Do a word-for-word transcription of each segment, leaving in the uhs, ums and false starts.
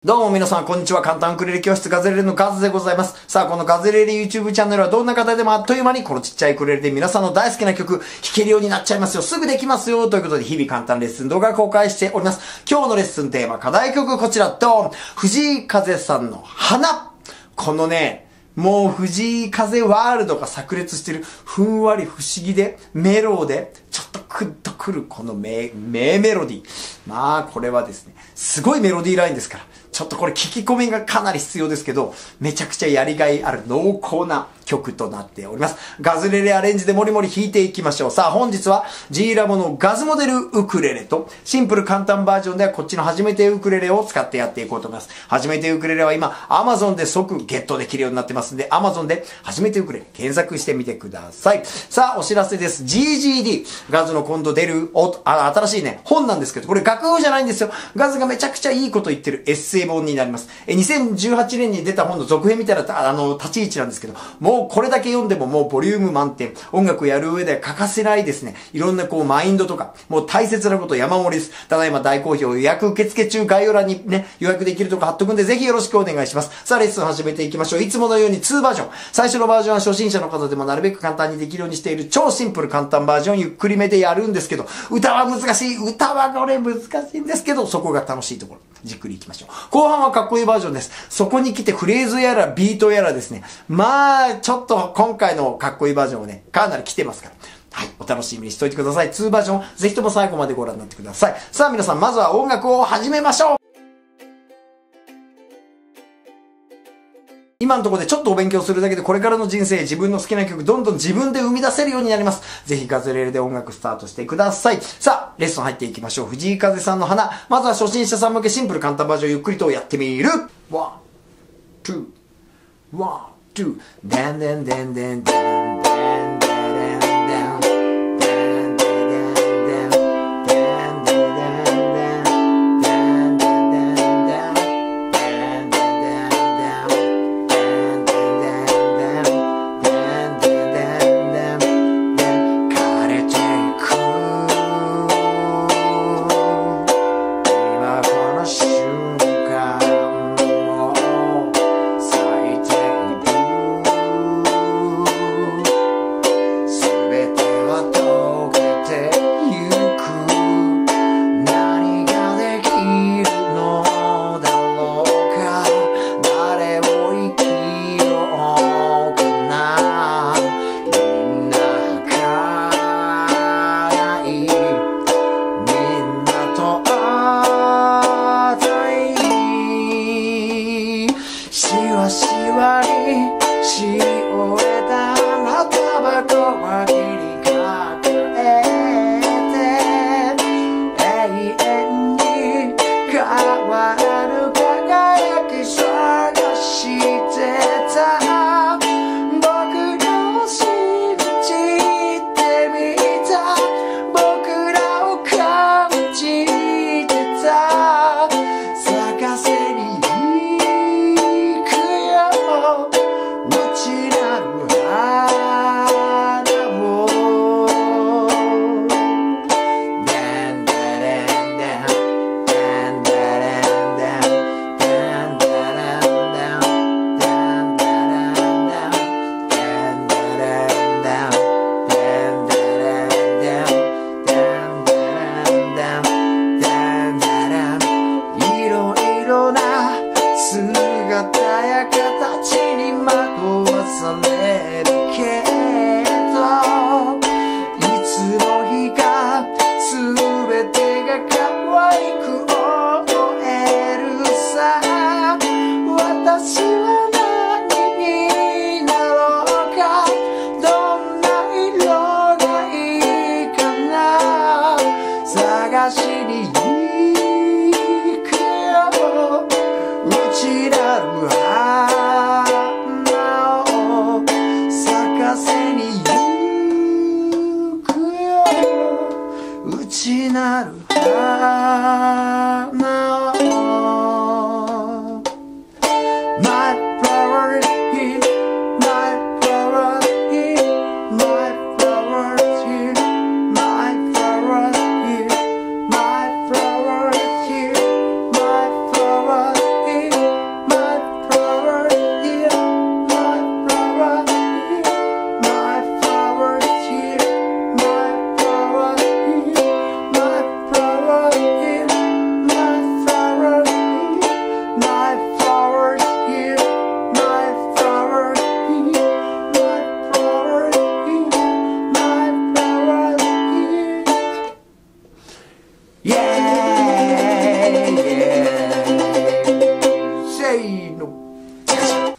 どうも皆さん、こんにちは。簡単ウクレレ教室ガズレレのガズでございます。さあ、このガズレレ YouTube チャンネルはどんな方でもあっという間にこのちっちゃいウクレレで皆さんの大好きな曲弾けるようになっちゃいますよ。すぐできますよ。ということで、日々簡単レッスン動画公開しております。今日のレッスンテーマ、課題曲こちら、ドン！藤井風さんの花。このね、もう藤井風ワールドが炸裂してる、ふんわり不思議で、メローで、ちょっとクッとくるこの名、名メロディー。まあ、これはですね、すごいメロディーラインですから、ちょっとこれ聞き込みがかなり必要ですけど、めちゃくちゃやりがいある濃厚な曲となっております。ガズレレアレンジでもりもり弾いていきましょう。さあ、本日は G ラボのガズモデルウクレレと、シンプル簡単バージョンではこっちの初めてウクレレを使ってやっていこうと思います。初めてウクレレは今、Amazon で即ゲットできるようになってますんで、Amazon で初めてウクレレ検索してみてください。さあ、お知らせです。ジージーディー、ガズの今度出るおあ新しいね、本なんですけど、これ楽譜じゃないんですよ。ガズがめちゃくちゃいいこと言ってるエッセイ本になります。え、にせんじゅうはちねんに出た本の続編みたいな、あの、立ち位置なんですけど、もうこれだけ読んでももうボリューム満点。音楽やる上では欠かせないですね。いろんなこうマインドとか、もう大切なこと山盛りです。ただいま大好評予約受付中、概要欄にね、予約できるとこ貼っとくんで、ぜひよろしくお願いします。さあ、レッスン始めていきましょう。いつものようににバージョン。最初のバージョンは初心者の方でもなるべく簡単にできるようにしている超シンプル簡単バージョンゆっくりめでやるんですけど、歌は難しい。歌はこれ難しいんですけど、そこが楽しいところ。じっくりいきましょう。後半はかっこいいバージョンです。そこに来てフレーズやらビートやらですね。まあ、ちょっと今回のかっこいいバージョンはね、かなり来てますから。はい。お楽しみにしておいてください。にバージョン、ぜひとも最後までご覧になってください。さあ皆さん、まずは音楽を始めましょう。今のところでちょっとお勉強するだけでこれからの人生自分の好きな曲どんどん自分で生み出せるようになります。ぜひガズレレで音楽スタートしてください。さあ、レッスン入っていきましょう。藤井風さんの花。まずは初心者さん向けシンプル簡単バージョンゆっくりとやってみる。ワン、ツー、ワン、ツー、デンデンデンデンデンデンデンデンデン。 Flower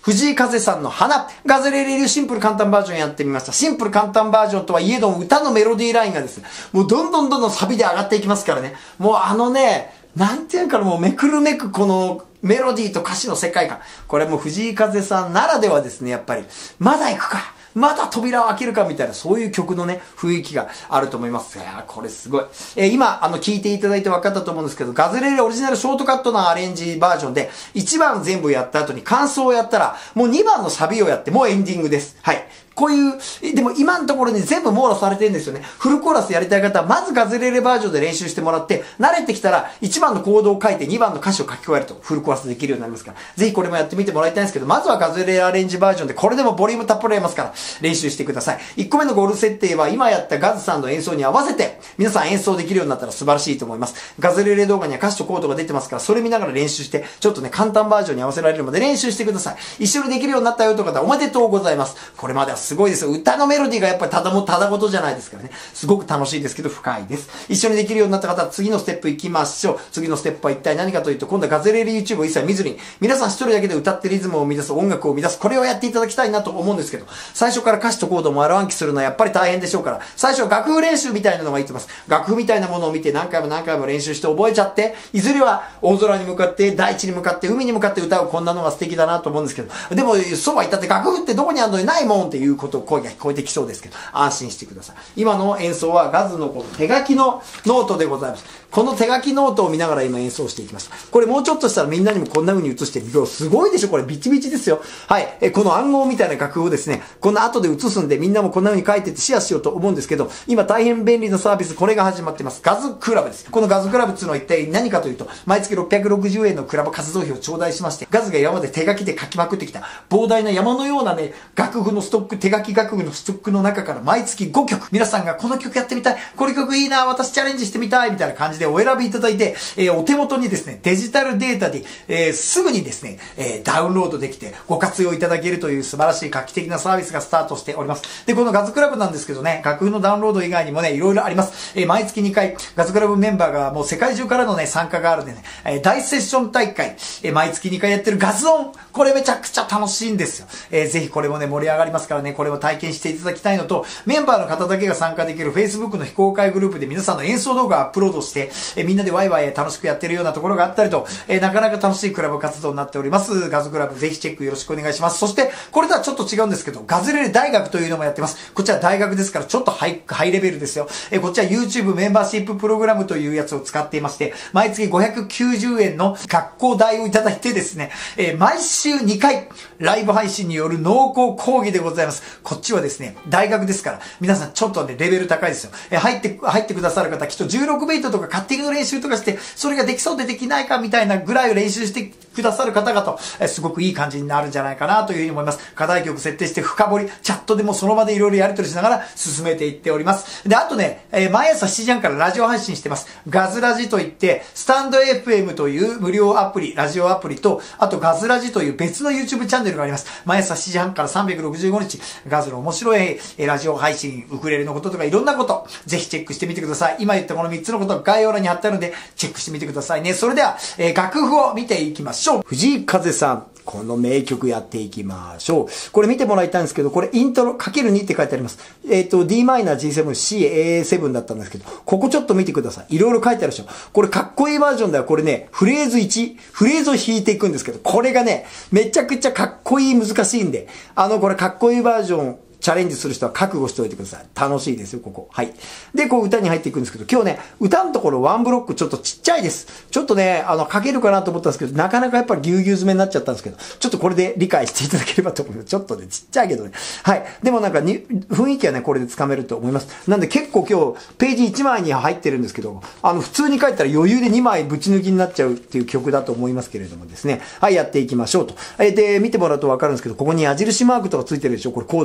藤井風さんの花、ガズレレ流シンプル簡単バージョンやってみました。シンプル簡単バージョンとはいえども、歌のメロディーラインがですね、もうどんどんどんどんサビで上がっていきますからね。もうあのね、なんていうかもうめくるめくこのメロディーと歌詞の世界観。これも藤井風さんならではですね、やっぱり。まだ行くかまだ扉を開けるかみたいな、そういう曲のね、雰囲気があると思います。いやー、これすごい。えー、今、あの、聞いていただいて分かったと思うんですけど、ガズレレオリジナルショートカットなアレンジバージョンで、いちばん全部やった後に感想をやったら、もうにばんのサビをやって、もうエンディングです。はい。こういう、でも今のところに全部網羅されてるんですよね。フルコーラスやりたい方は、まずガズレレバージョンで練習してもらって、慣れてきたら、いちばんのコードを書いてにばんの歌詞を書き加えると、フルコーラスできるようになりますから、ぜひこれもやってみてもらいたいんですけど、まずはガズレレアレンジバージョンで、これでもボリュームたっぷりやりますから、練習してください。いっこめのゴール設定は、今やったガズさんの演奏に合わせて、皆さん演奏できるようになったら素晴らしいと思います。ガズレレ動画には歌詞とコードが出てますから、それ見ながら練習して、ちょっとね、簡単バージョンに合わせられるまで練習してください。一緒にできるようになったよという方、おめでとうございます。これまではすごいですよ。歌のメロディーがやっぱりただもただごとじゃないですからね。すごく楽しいですけど深いです。一緒にできるようになった方は次のステップ行きましょう。次のステップは一体何かというと、今度はガズレレ YouTube を一切見ずに、皆さん一人だけで歌ってリズムを生み出す、音楽を生み出す、これをやっていただきたいなと思うんですけど、最初から歌詞とコードも荒暗記するのはやっぱり大変でしょうから、最初は楽譜練習みたいなのがいいと思います。楽譜みたいなものを見て何回も何回も練習して覚えちゃって、いずれは大空に向かって、大地に向かって、海に向かって歌う、こんなのが素敵だなと思うんですけど、でもそうは言ったって楽譜ってどこにあるのにないもんっていうことを声が聞こえてきそうですけど、安心してください。今の演奏はガズのこの手書きのノートでございます。この手書きノートを見ながら今演奏していきました。これもうちょっとしたらみんなにもこんな風に映してみる。すごいでしょこれビチビチですよ。はい。え、この暗号みたいな楽譜をですね、この後で映すんでみんなもこんな風に書いてってシェアしようと思うんですけど、今大変便利なサービス、これが始まってます。ガズクラブです。このガズクラブっていうのは一体何かというと、毎月ろっぴゃくろくじゅうえんのクラブ活動費を頂戴しまして、ガズが今まで手書きで書きまくってきた膨大な山のようなね、楽譜のストック、手書き楽譜のストックの中から毎月ごきょく、皆さんがこの曲やってみたい、この曲いいな、私チャレンジしてみたい、みたいな感じでお選びいただいて、えー、お手元にですね、デジタルデータで、えー、すぐにですね、えー、ダウンロードできてご活用いただけるという素晴らしい画期的なサービスがスタートしております。で、このガズクラブなんですけどね、楽譜のダウンロード以外にもね、いろいろあります。えー、毎月にかい、ガズクラブメンバーがもう世界中からのね、参加があるんでね、えー、大セッション大会、えー、毎月にかいやってるガズオン、これめちゃくちゃ楽しいんですよ。えー、ぜひこれもね、盛り上がりますからね、これを体験していただきたいのと、メンバーの方だけが参加できる Facebook の非公開グループで皆さんの演奏動画をアップロードして、えー、みんなでワイワイ楽しくやってるようなところがあったりと、えー、なかなか楽しいクラブ活動になっております。ガズクラブぜひチェックよろしくお願いします。そして、これとはちょっと違うんですけど、ガズレレ大学というのもやってます。こっちは大学ですからちょっとハイ、ハイレベルですよ。えー、こっちは YouTube メンバーシッププログラムというやつを使っていまして、毎月ごひゃくきゅうじゅうえんの学校代をいただいてですね、えー、毎週にかいライブ配信による濃厚講義でございます。こっちはですね、大学ですから、皆さんちょっとね、レベル高いですよ。えー、入って、入ってくださる方、きっとじゅうろくビートとかカッティングの練習とかして、それができそうでできないかみたいなぐらいを練習してくださる方々、えー、すごくいい感じになるんじゃないかなというふうに思います。課題曲設定して深掘り、チャットでもその場でいろいろやり取りしながら進めていっております。で、あとね、えー、毎朝しちじはんからラジオ配信してます。ガズラジといって、スタンド エフエム という無料アプリ、ラジオアプリと、あとガズラジという別の YouTube チャンネルがあります。毎朝しちじはんからさんびゃくろくじゅうごにち、ガズの面白いラジオ配信、ウクレレのこととかいろんなこと、ぜひチェックしてみてください。今言ったこのみっつのことが概要欄に貼ってあるので、チェックしてみてくださいね。それでは、えー、楽譜を見ていきましょう。藤井風さん。この名曲やっていきましょう。これ見てもらいたいんですけど、これイントロ かけるに って書いてあります。えっと、ディーマイナー ジーセブン、シー、エーセブン だったんですけど、ここちょっと見てください。いろいろ書いてあるでしょ。これかっこいいバージョンではこれね、フレーズいち、フレーズを弾いていくんですけど、これがね、めちゃくちゃかっこいい難しいんで、あの、これかっこいいバージョン、チャレンジする人は覚悟しておいてください。楽しいですよ、ここ。はい。で、こう歌に入っていくんですけど、今日ね、歌のところワンブロックちょっとちっちゃいです。ちょっとね、あの、書けるかなと思ったんですけど、なかなかやっぱりぎゅうぎゅう詰めになっちゃったんですけど、ちょっとこれで理解していただければと思います。ちょっとね、ちっちゃいけどね。はい。でもなんかに、雰囲気はね、これでつかめると思います。なんで結構今日、ページいちまいに入ってるんですけど、あの、普通に書いたら余裕でにまいぶち抜きになっちゃうっていう曲だと思いますけれどもですね。はい、やっていきましょうと。えで、見てもらうとわかるんですけど、ここに矢印マークとかついてるでしょ。これコードが。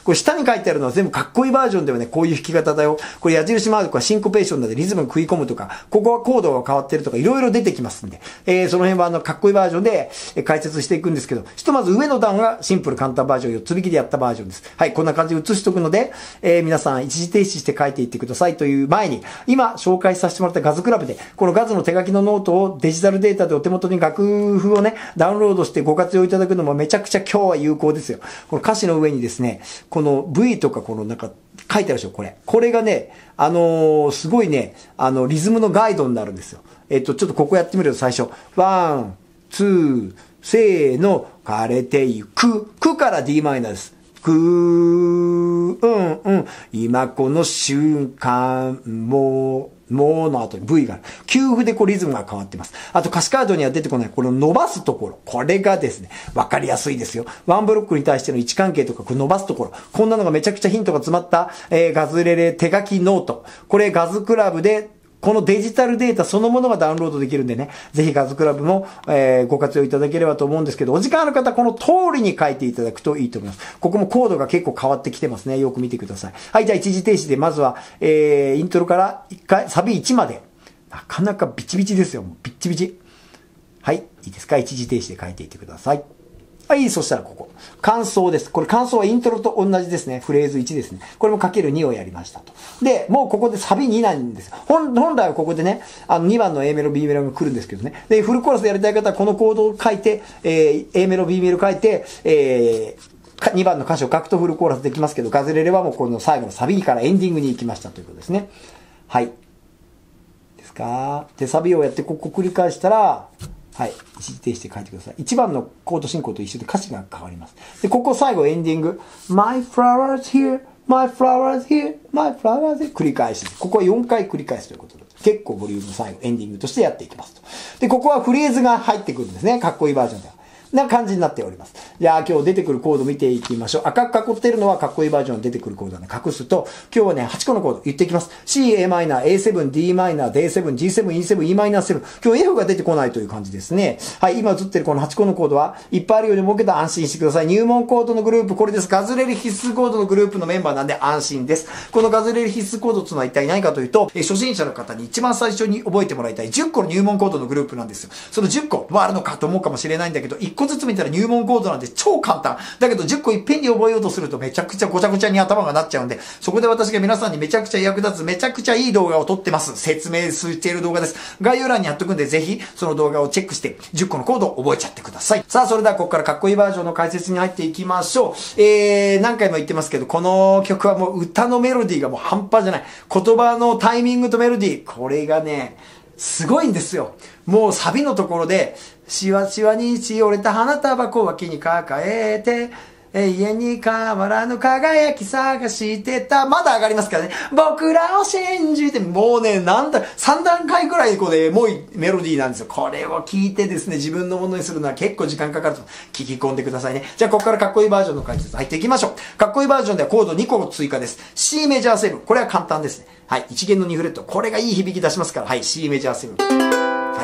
これ下に書いてあるのは全部かっこいいバージョンではね、こういう弾き方だよ。これ矢印マークはシンコペーションでリズム食い込むとか、ここはコードが変わってるとか、いろいろ出てきますんで、えー、その辺はあの、かっこいいバージョンで解説していくんですけど、ひとまず上の段がシンプル簡単バージョンよっつ引きでやったバージョンです。はい、こんな感じで写しとくので、えー、皆さん一時停止して書いていってくださいという前に、今紹介させてもらったガズクラブで、このガズの手書きのノートをデジタルデータでお手元に楽譜をね、ダウンロードしてご活用いただくのもめちゃくちゃ今日は有効ですよ。この歌詞の上にですね、この V とかこのなんか書いてあるでしょ、これ。これがね、あのー、すごいね、あの、リズムのガイドになるんですよ。えっと、ちょっとここやってみると最初。ワン、ツー、せーの、枯れてゆく。くから ディー マイナーです。くー、うんうん。今この瞬間、もう、もうの後に V がある。休符でこうリズムが変わってます。あと歌詞カードには出てこない、この伸ばすところ。これがですね、わかりやすいですよ。ワンブロックに対しての位置関係とか、これ伸ばすところ。こんなのがめちゃくちゃヒントが詰まった、えー、ガズレレ手書きノート。これガズクラブで、このデジタルデータそのものがダウンロードできるんでね、ぜひガズクラブも、えー、ご活用いただければと思うんですけど、お時間ある方この通りに書いていただくといいと思います。ここもコードが結構変わってきてますね。よく見てください。はい、じゃあ一時停止でまずは、えー、イントロからいっかい、サビいちまで。なかなかビチビチですよ。もうビッチビチ。はい、いいですか？一時停止で書いていってください。はい、そしたらここ。感想です。これ感想はイントロと同じですね。フレーズいちですね。これもかけるにをやりましたと。で、もうここでサビになんです。本、本来はここでね、あのにばんの A メロ、B メロが来るんですけどね。で、フルコーラスでやりたい方はこのコードを書いて、えー、A メロ、B メロ書いて、えー、にばんの歌詞を書くとフルコーラスできますけど、ガズレレはもうこの最後のサビからエンディングに行きましたということですね。はい。ですか？で、サビをやってここ繰り返したら、はい。一時停止で書いてください。いちばんのコード進行と一緒で歌詞が変わります。で、ここ最後エンディング。My flowers here, my flowers here, my flowers here 繰り返し。ここはよんかい繰り返すということで。結構ボリューム最後エンディングとしてやっていきますと。で、ここはフレーズが入ってくるんですね。かっこいいバージョンでは。な感じになっております。じゃあ今日出てくるコード見ていきましょう。赤く囲ってるのはかっこいいバージョン出てくるコードね。隠すと、今日はね、はちこのコード言っていきます。C、A マイナー、エーセブン、ディー マイナー、ディーセブン、ジーセブン、イーセブン、イー マイナーセブン。今日 F が出てこないという感じですね。はい、今映ってるこのはちこのコードはいっぱいあるように思うけど安心してください。入門コードのグループ、これです。ガズレレ必須コードのグループのメンバーなんで安心です。このガズレレ必須コードというのは一体何かというと、え初心者の方に一番最初に覚えてもらいたいじゅっこの入門コードのグループなんですよ。そのじゅっこはあるのかと思うかもしれないんだけど、いっこずつ見たら入門コードなんで超簡単。だけどじゅっこいっぺんに覚えようとするとめちゃくちゃごちゃごちゃに頭がなっちゃうんで、そこで私が皆さんにめちゃくちゃ役立つ、めちゃくちゃいい動画を撮ってます。説明している動画です。概要欄に貼っとくんで、ぜひその動画をチェックしてじゅっこのコードを覚えちゃってください。さあ、それではここからかっこいいバージョンの解説に入っていきましょう。えー、何回も言ってますけど、この曲はもう歌のメロディーがもう半端じゃない。言葉のタイミングとメロディー、これがね、すごいんですよ。もうサビのところで、しわしわにしおれた花束小脇に抱えて、永遠に変わらぬ輝き探してた。まだ上がりますからね。僕らを信じて、もうね、なんだ、さんだんかいくらいこうね、もうメロディーなんですよ。これを聞いてですね、自分のものにするのは結構時間かかると聞き込んでくださいね。じゃあ、ここからかっこいいバージョンの解説入っていきましょう。かっこいいバージョンではコードにこ追加です。C メジャーセブン。これは簡単ですね。はい。いち弦のにフレット。これがいい響き出しますから。はい。C メジャーセブン。はい。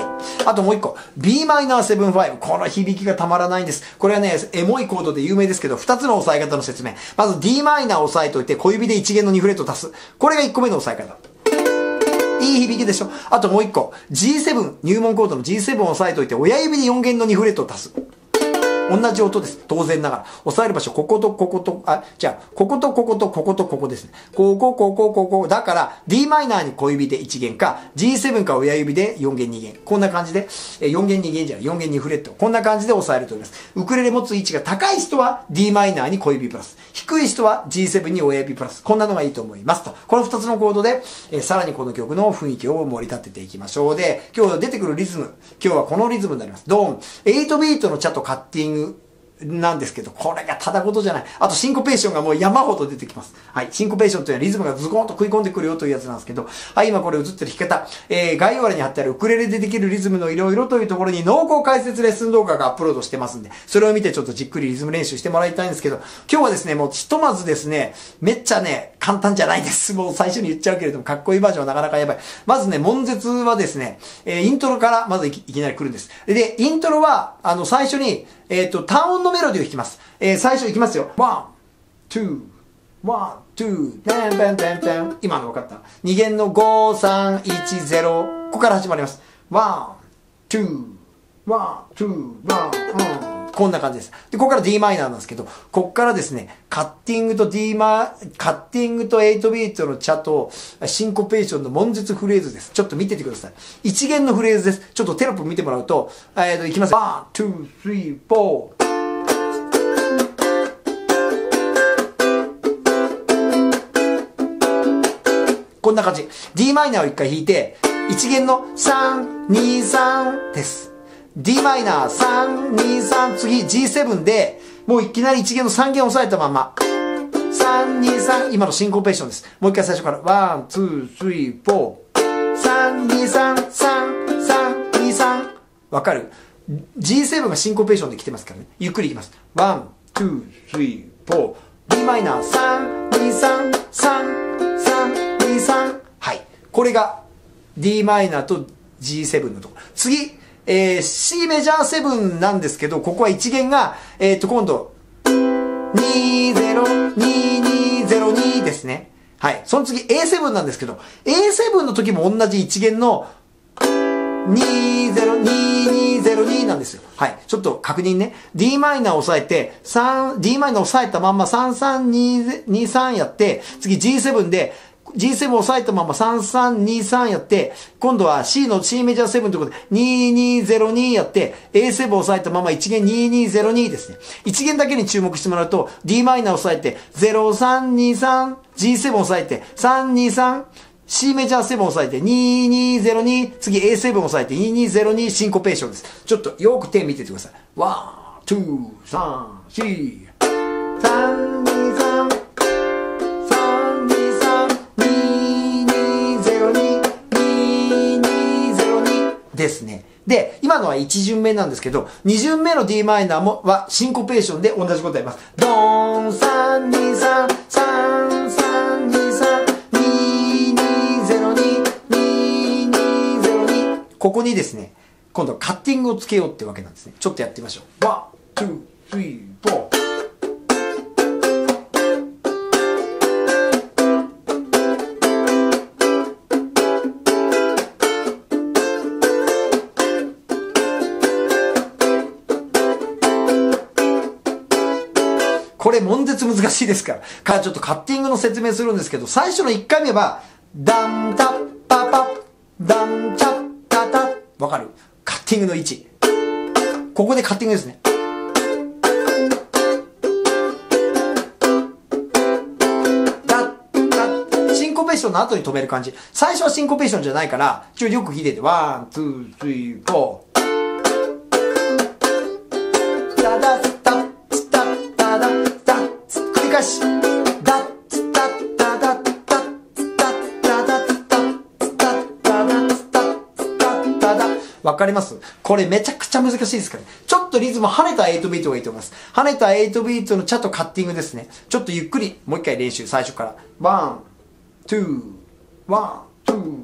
あともう一個。ビーマイナーセブンファイブ。この響きがたまらないんです。これはね、エモいコードで有名ですけど、二つの押さえ方の説明。まず D マイナーを押さえといて、小指でいち弦のにフレット足す。これがいっこめの押さえ方。いい響きでしょ。あともう一個。ジーセブン。入門コードの ジーセブン を押さえといて、親指でよん弦のにフレットを足す。同じ音です。当然ながら。押さえる場所、こことここと、あ、じゃあ、こことこことこことここですね。ここ、ここ、ここ。だから、D マイナーに小指でいち弦か、ジーセブン か親指でよん弦に弦。こんな感じで、よん弦に弦じゃない、よん弦にフレット。こんな感じで押さえると思います。ウクレレ持つ位置が高い人は D マイナーに小指プラス。低い人は ジーセブン に親指プラス。こんなのがいいと思いますと。このふたつのコードで、えー、さらにこの曲の雰囲気を盛り立てていきましょう。で、今日出てくるリズム。今日はこのリズムになります。ドーン。はちビートのチャとカッティング。なんですけど、これがただ事じゃない。あと、シンコペーションがもう山ほど出てきます。はい。シンコペーションというのはリズムがズコンと食い込んでくるよというやつなんですけど、はい、今これ映ってる弾き方、えー、概要欄に貼ってあるウクレレでできるリズムのいろいろというところに濃厚解説レッスン動画がアップロードしてますんで、それを見てちょっとじっくりリズム練習してもらいたいんですけど、今日はですね、もうひとまずですね、めっちゃね、簡単じゃないです。もう最初に言っちゃうけれども、かっこいいバージョンはなかなかやばい。まずね、悶絶はですね、えー、イントロからまずいき、いきなり来るんです。で、イントロは、あの、最初に、えっと、単音のメロディーを弾きます。えー、最初いきますよ。ワン、ツー、 ワン、ツー、テンテンテンテン。今の分かった？に弦のご、さん、いち、ゼロ。ここから始まります。ワン、ツー、ワン、ツー、ワン、うん。こんな感じです。で、ここから ディー マイナーなんですけど、ここからですね、カッティングと D マ、カッティングとエイトビートのチャとシンコペーションの悶絶フレーズです。ちょっと見ててください。いち弦のフレーズです。ちょっとテロップ見てもらうと、えっと、いきます。ワン、ツー、スリー、フォー。こんな感じ。D マイナーを一回弾いて、いち弦のさん、に、さんです。D マイナーさん、に、さん、次 ジーセブン で、もういきなりいち弦のさん弦を押さえたまま、さん、に、さん、今のシンコペーションです。もう一回最初から、ワン、ツー、スリー、フォー、さん、に、さん、さん、さん、に、さん。わかる？ ジーセブン がシンコペーションで来てますからね。ゆっくりいきます。ワン、ツー、スリー、フォー、D マイナーさん、に、さん、さん、さん、に、さん。はい。これが D マイナーと ジーセブン のところ。次、えー、C メジャーセブンなんですけど、ここはいち弦が、えっと、今度、にゼロににゼロにですね。はい。その次 エーセブン なんですけど、エーセブン の時も同じいち弦のにゼロににゼロになんですよ。はい。ちょっと確認ね。D マイナーを押さえて、さん、D マイナーを押さえたまんまさんさんにさんやって、次 ジーセブン で、ジーセブン を押さえたままさんさんにさんやって、今度は C の C メジャーセブンということでににゼロにやって、エーセブン を押さえたままいち弦ににゼロにですね。いち弦だけに注目してもらうと、D マイナーを押さえてゼロさんにさん、ジーセブン を押さえてさんにさん、C メジャーセブンを押さえてににゼロに、次 エーセブン を押さえてににゼロにシンコペーションです。ちょっとよく手見ててください。ワン、ツー、サン、シー、さん、に、さん、さん、に、さん、に、に、ゼロに、に、に、ゼロにですね。で、今のはいち巡目なんですけど、に巡目の D マイナーもはシンコペーションで同じことやります。ドーン、さん、に、さん、さん、さん、に、さん、ここにですね、今度はカッティングをつけようってわけなんですね。ちょっとやってみましょう。ワン、ツー、スリー、フォー。これ、悶絶難しいですから。からちょっとカッティングの説明するんですけど、最初のいっかいめは、ダンタッパパッ、ダンチャッタタッ。わかる？カッティングの位置。ここでカッティングですね。ダッダッ。シンコペーションの後に止める感じ。最初はシンコペーションじゃないから、ちょよく弾いてて、ワン、ツー、スリー、フォー。ダダッタッツタッタダッタッツ。繰り返し。ダッツタッタダッタッツタッタダッタッツタッタダッツタッツタッタダ。わかります？これめちゃくちゃ難しいですからね。ちょっとリズム跳ねたはちビートがいいと思います。跳ねたはちビートのチャとカッティングですね。ちょっとゆっくり、もう一回練習、最初から。ワン、ツー、ワン、ツー。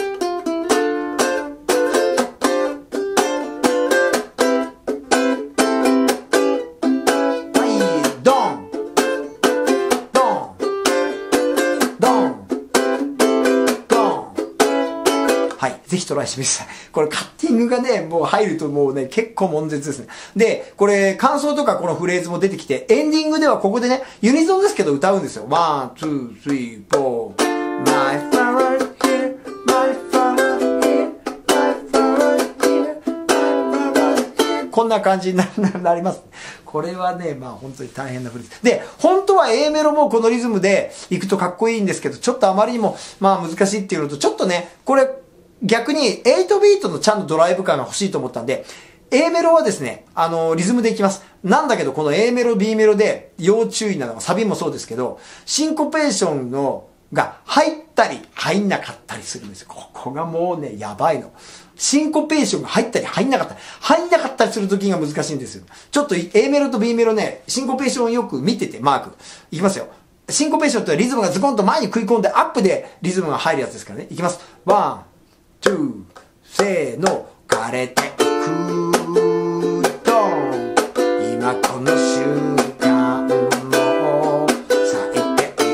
ぜひトライしてみてください。これカッティングがね、もう入るともうね、結構悶絶ですね。で、これ感想とかこのフレーズも出てきて、エンディングではここでね、ユニゾンですけど歌うんですよ。ワン、ツー、スリー、フォー。My flower here, my flower here, my flower here, my flower here。こんな感じに な, なります。これはね、まあ本当に大変なフレーズ。で、本当は A メロもこのリズムで行くとかっこいいんですけど、ちょっとあまりにもまあ難しいっていうのと、ちょっとね、これ、逆にはちビートのちゃんとドライブ感が欲しいと思ったんで、A メロはですね、あの、リズムでいきます。なんだけど、この A メロ、B メロで要注意なのは、サビもそうですけど、シンコペーションの、が入ったり入んなかったりするんですよ。ここがもうね、やばいの。シンコペーションが入ったり入んなかったり、入んなかったりする時が難しいんですよ。ちょっと A メロと B メロね、シンコペーションをよく見てて、マーク。いきますよ。シンコペーションってリズムがズコンと前に食い込んでアップでリズムが入るやつですからね。いきます。ワン、ツー、せーの、枯れていくドン。今この瞬間も咲いてい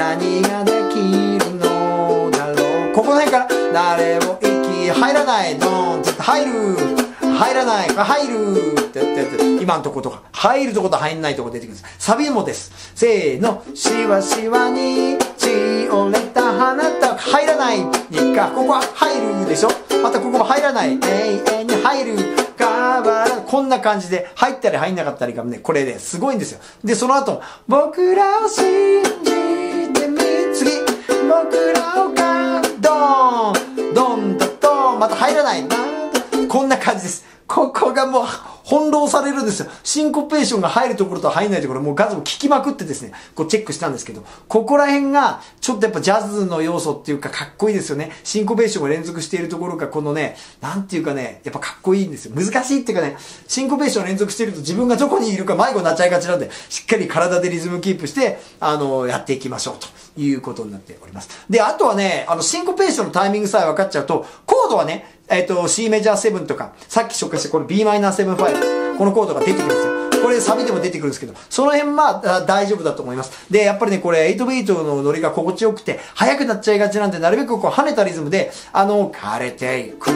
何ができるのだろう。ここの辺から誰も息入らないドーンって入る入らない入るってやって今のとことか入るとこと入んないとこ出てくるんです。サビもです。せーの。しわしわに血折れた花と入らないにか、ここは入るでしょ。またここも入らない、永遠に入るかばら、こんな感じで入ったり入んなかったりがね、これですごいんですよ。でその後僕らを信じてみ、次僕らをかドンドンとドン、また入らないな、こんな感じです。ここがもう翻弄されるんですよ。シンコペーションが入るところと入んないところ、もう画像を聞きまくってですね、こうチェックしたんですけど、ここら辺がちょっとやっぱジャズの要素っていうかかっこいいですよね。シンコペーションが連続しているところがこのね、なんていうかね、やっぱかっこいいんですよ。難しいっていうかね、シンコペーション連続していると自分がどこにいるか迷子になっちゃいがちなんで、しっかり体でリズムキープして、あの、やっていきましょうということになっております。で、あとはね、あの、シンコペーションのタイミングさえ分かっちゃうと、コードはね、えっと、C メジャーセブンとか、さっき紹介したこの ビーマイナーセブンファイブ、このコードが出てくるんですよ。これサビでも出てくるんですけど、その辺まあ大丈夫だと思います。で、やっぱりね、これはちビートのノリが心地よくて、速くなっちゃいがちなんで、なるべくこう跳ねたリズムで、あの、枯れていく。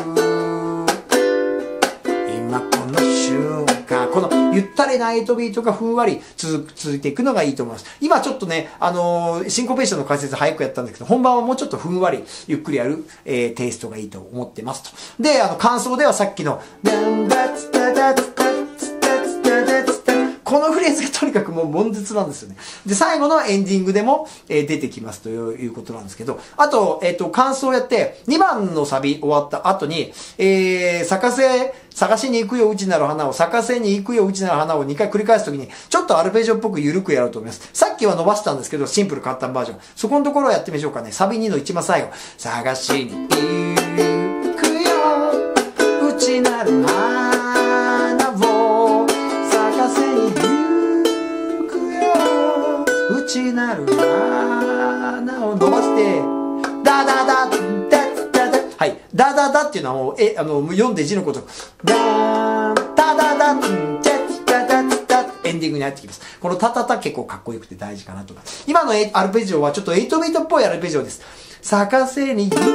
今この瞬間、このゆったりなはちビートがふんわり続く、続いていくのがいいと思います。今ちょっとね、あのー、シンコペーションの解説早くやったんですけど、本番はもうちょっとふんわり、ゆっくりやる、えー、テイストがいいと思ってますと。で、あの、感想ではさっきの、このフレーズがとにかくもう悶絶なんですよね。で、最後のエンディングでも、えー、出てきますということなんですけど、あと、えっと、感想をやって、にばんのサビ終わった後に、えー、咲かせ、探しに行くよ、うちなる花を、咲かせに行くよ、うちなる花をにかい繰り返すときに、ちょっとアルペジオっぽく緩くやろうと思います。さっきは伸ばしたんですけど、シンプル簡単バージョン。そこのところをやってみましょうかね。サビにの一番最後。探しに行くよ、うちなる花を、咲かせに行くよ、うちなる花を伸ばして、ダダダダダダ、はい。ダダダっていうのはもう、え、あの、読んで字のこと。ダーン、ダダダン、チェッダダッダッ、エンディングに入ってきます。このタタタ結構かっこよくて大事かなと思います。今のアルペジオはちょっとはちビートっぽいアルペジオです。咲かせに行くよ、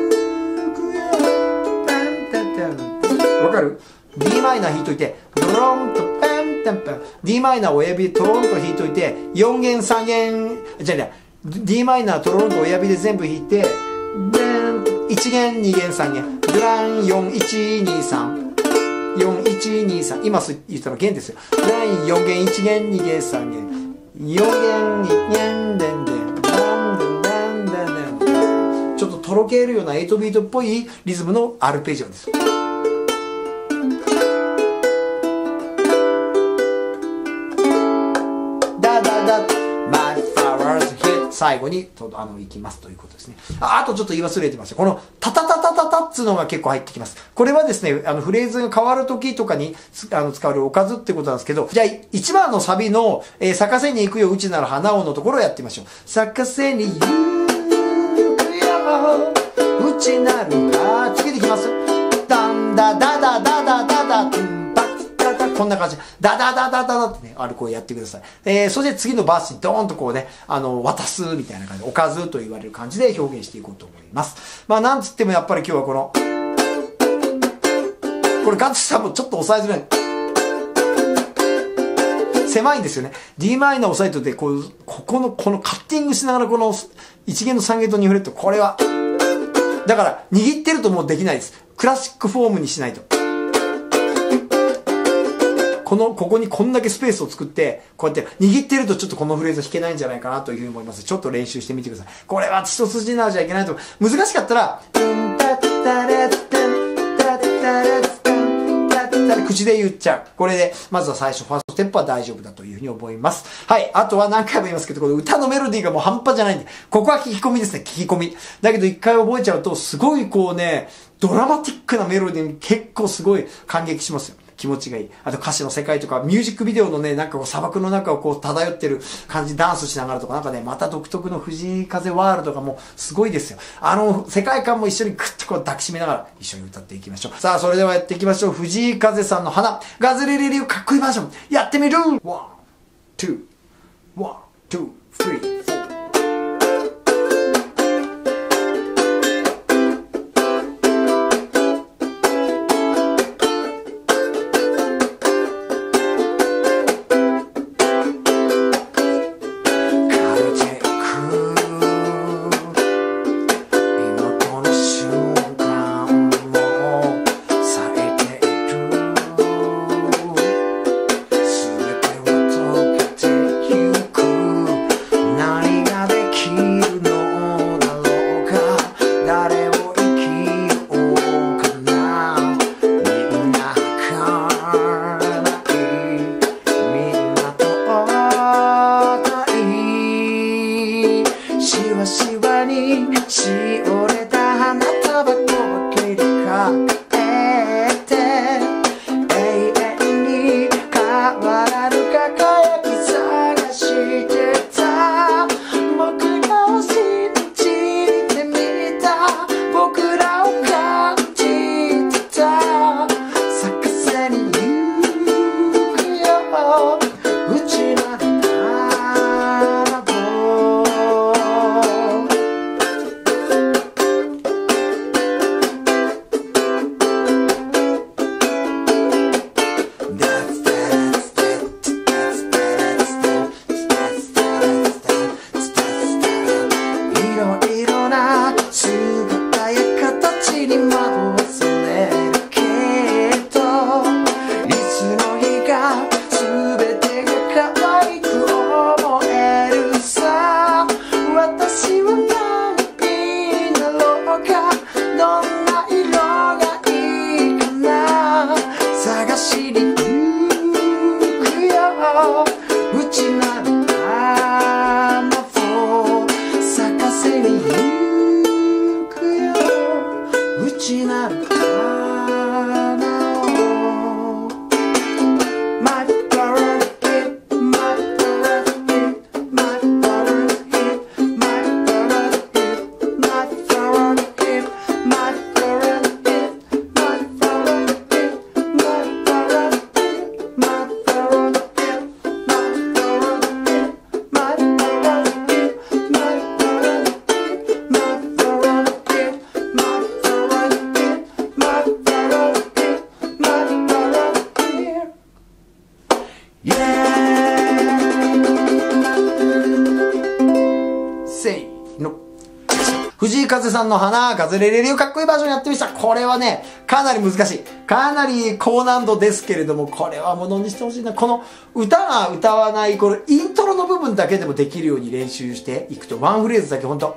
タンタタン。わかる？ D マイナー弾いといて、ドロンとパンタンパン。D マイナー親指でトロンと弾いといて、よん弦さん弦、じゃあね、D マイナートロンと親指で全部弾いて、でいち弦に弦さん弦、ドランよんいちにさん、よんいちにさん、今言ったの弦ですよ。ドランよん弦いち弦に弦さん弦、よん弦に弦でんでん、ダンデンダンダンデン、ちょっととろけるようなはちビートっぽいリズムのアルペジオです。ダダダ My flowers hit、 最後にとあの行きますということですね。あ、あとちょっと言い忘れてました。このタタタタタタっつうのが結構入ってきます。これはですね、あのフレーズが変わる時とかにあの使われるおかずってことなんですけど、じゃあいちばんのサビの、えー、咲かせに行くよ、うちなる花をのところをやってみましょう。咲かせに行くよ、うちなる花、次でいきます。ダンダダダダダダダダこんな感じ。ダダダダダダってね、あれこうやってください。えー、そして次のバースにドーンとこうね、あの、渡すみたいな感じで、おかずと言われる感じで表現していこうと思います。まあなんつってもやっぱり今日はこの、これガッツさんもちょっと押さえづらい。狭いんですよね。D マイナー押さえといて、こう、ここの、このカッティングしながらこのいち弦のさん弦とにフレット、これは、だから握ってるともうできないです。クラシックフォームにしないと。この、ここにこんだけスペースを作って、こうやって握ってるとちょっとこのフレーズ弾けないんじゃないかなというふうに思います。ちょっと練習してみてください。これは一筋縄じゃいけないと思う。難しかったら、口で言っちゃう。これで、まずは最初、ファーストステップは大丈夫だというふうに思います。はい。あとは何回も言いますけど、この歌のメロディーがもう半端じゃないんで、ここは聞き込みですね、聞き込み。だけど一回覚えちゃうと、すごいこうね、ドラマティックなメロディーに結構すごい感激しますよ。気持ちがいい。あと歌詞の世界とか、ミュージックビデオのね、なんかこう砂漠の中をこう漂ってる感じ、ダンスしながらとか、なんかね、また独特の藤井風ワールドがもうすごいですよ。あの、世界観も一緒にグッとこう抱きしめながら一緒に歌っていきましょう。さあ、それではやっていきましょう。藤井風さんの花、ガズレレリューかっこいいバージョン、やってみる !ワン、ツー、ワン、ツー、スリー、フォー。 はしわにしおれた花束を切りかけて永遠に変わらぬ輝き探してた僕らを信じてみた僕らを感じてた咲かせに行くよ内なる藤井風さんの花、風レレレをかっこいいバージョンやってみました。これはね、かなり難しい。かなり高難度ですけれども、これはものにしてほしいな。この歌が歌わない、このイントロの部分だけでもできるように練習していくと、ワンフレーズだけほんと。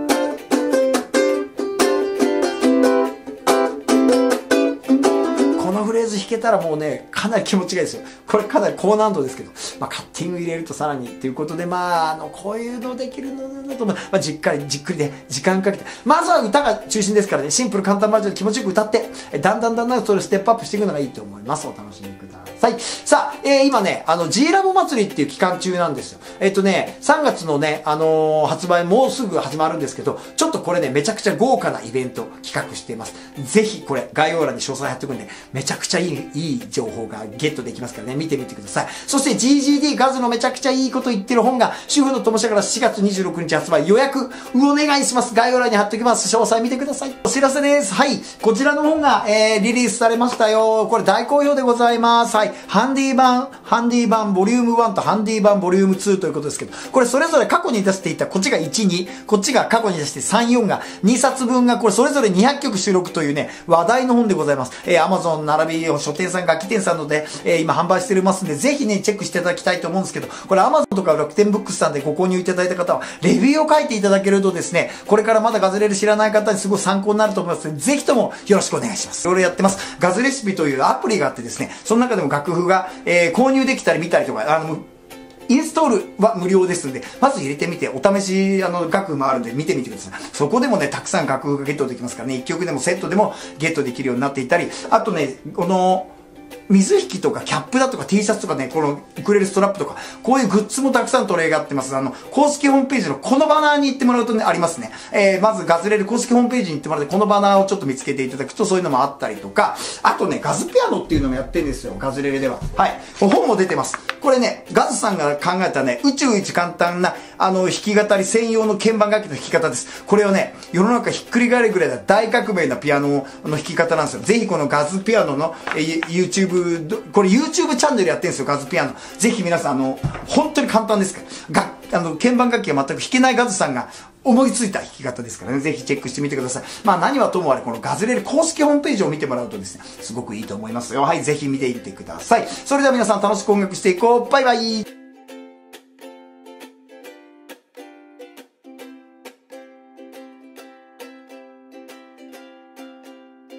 このフレーズ弾けたらもうね、かなり気持ちがいいですよ。これかなり高難度ですけど、まあカッティング入れるとさらにっていうことで、まあ、あの、こういうのできるのだと、まあ、じっかり、じっくりで、時間かけて、まずは歌が中心ですからね、シンプル簡単バージョンで気持ちよく歌って、だんだんだんだんそれをステップアップしていくのがいいと思います。お楽しみください。さあ、えー、今ね、あの、G ラボ祭りっていう期間中なんですよ。えっとね、さんがつのね、あのー、発売もうすぐ始まるんですけど、ちょっとこれね、めちゃくちゃ豪華なイベント企画しています。ぜひこれ、概要欄に詳細貼っておくんで、めちゃくちゃいい、いい情報がゲットできますからね、見てみてください。そして ジージーディー ガズのめちゃくちゃいいこと言ってる本が、主婦の友社からしがつにじゅうろくにち発売、予約お願いします。概要欄に貼っておきます。詳細見てください。お知らせです。はい。こちらの本が、えー、リリースされましたよ。これ大好評でございます。はい。ハンディ版、ハンディ版ボリュームワンとハンディ版ボリュームツーということですけど、これそれぞれ過去に出していた、こっちがいち、に、こっちが過去に出してさん、よんがにさつぶんがこれそれぞれにひゃっきょく収録というね、話題の本でございます。えー、Amazon 並び書店さん、楽器店さんので、えー、今販売してますんで、ぜひね、チェックしていただきたいと思うんですけど、これ Amazon とか楽天ブックスさんでご購入いただいた方は、レビューを書いていただけるとですね、これからまだガズレレ知らない方にすごい参考になると思いますので、ぜひともよろしくお願いします。いろいろやってます。ガズレシピというアプリがあってですね、その中でも楽譜が、えー、購入できたり見たりとか、あの、インストールは無料ですので、まず入れてみて、お試し、あの、楽譜もあるんで見てみてください。そこでもね、たくさん楽譜がゲットできますからね、いっきょくでもセットでもゲットできるようになっていたり、あとね、この、水引とかキャップだとか T シャツとかね、このウクレレストラップとか、こういうグッズもたくさん取り上がってます。あの、公式ホームページのこのバナーに行ってもらうとね、ありますね。えー、まずガズレレ公式ホームページに行ってもらって、このバナーをちょっと見つけていただくとそういうのもあったりとか、あとね、ガズピアノっていうのもやってるんですよ、ガズレレでは。はい。本も出てます。これね、ガズさんが考えたね、宇宙一簡単な、あの、弾き語り専用の鍵盤楽器の弾き方です。これをね、世の中ひっくり返るぐらいの大革命なピアノの弾き方なんですよ。ぜひこのガズピアノの、えー、YouTube、これ YouTube チャンネルやってるんですよ、ガズピアノ。ぜひ皆さん、あの、本当に簡単ですから。が、あの、鍵盤楽器が全く弾けないガズさんが思いついた弾き方ですからね、ぜひチェックしてみてください。まあ何はともあれ、このガズレレ公式ホームページを見てもらうとですね、すごくいいと思いますよ。はい、ぜひ見ていってください。それでは皆さん楽しく音楽していこう。バイバイ。